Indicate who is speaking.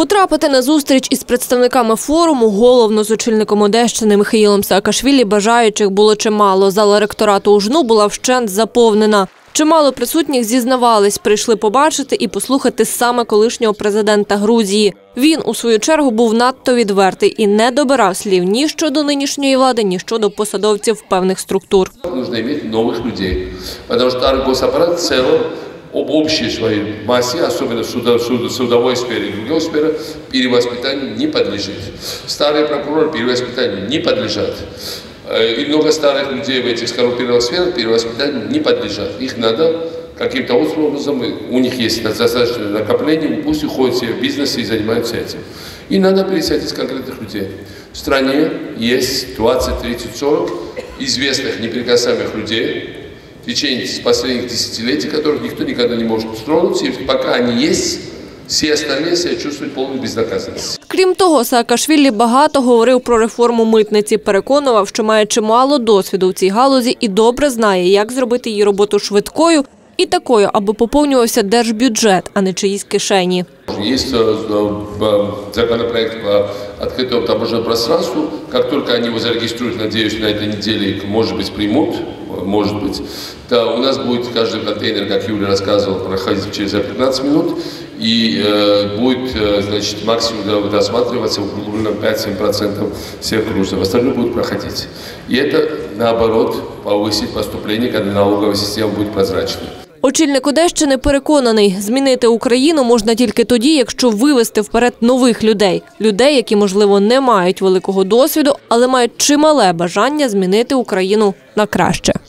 Speaker 1: Потрапити на зустріч із представниками форуму, головно з очільником Одещини Михаїлом Саакашвілі, бажаючих було чимало. Зала ректорату УЖНУ була вщент заповнена. Чимало присутніх зізнавались, прийшли побачити і послухати саме колишнього президента Грузії. Він, у свою чергу, був надто відвертий і не добирав слів ні щодо нинішньої влади, ні щодо посадовців певних структур.
Speaker 2: Потрібно мати нових людей, тому що госапарат в цілому, об общей своей массе, особенно в судовой сфере и другой сфере, перевоспитанию не подлежит. Старые прокуроры перевоспитанию не подлежат. И много старых людей в этих скоррумпированных сферах перевоспитанию не подлежат. Их надо каким-то образом, у них есть достаточное накопление, пусть уходят все в бизнес и занимаются этим. И надо пересадить конкретных людей. В стране есть 20, 30, 40 известных неприкасаемых людей, в течение последних десятилетий, которых никто никогда не может устроить, и пока они есть, всі остальні себе чувствують повну безнаказаність.
Speaker 1: Крім того, Саакашвілі багато говорив про реформу митниці. Переконував, що має чимало досвіду в цій галузі і добре знає, як зробити її роботу швидкою і такою, аби поповнювався держбюджет, а не чиїсь кишені.
Speaker 2: Є законопроект по відкритому таможенному пространству. Як тільки вони його зареєструють, сподіваюся, на цій неділі, може бути, приймуть. Может быть, то у нас будет каждый контейнер, как Юля рассказывала, проходить через 15 минут, и будет, значит, максимум досматриваться углубленно 5-7% всех грузов. Остальное будет проходить. И это, наоборот, повысит поступление, когда налоговая система будет прозрачной.
Speaker 1: Очільник Одещини переконаний, змінити Україну можна тільки тоді, якщо вивести вперед нових людей. Людей, які, можливо, не мають великого досвіду, але мають чимале бажання змінити Україну на краще.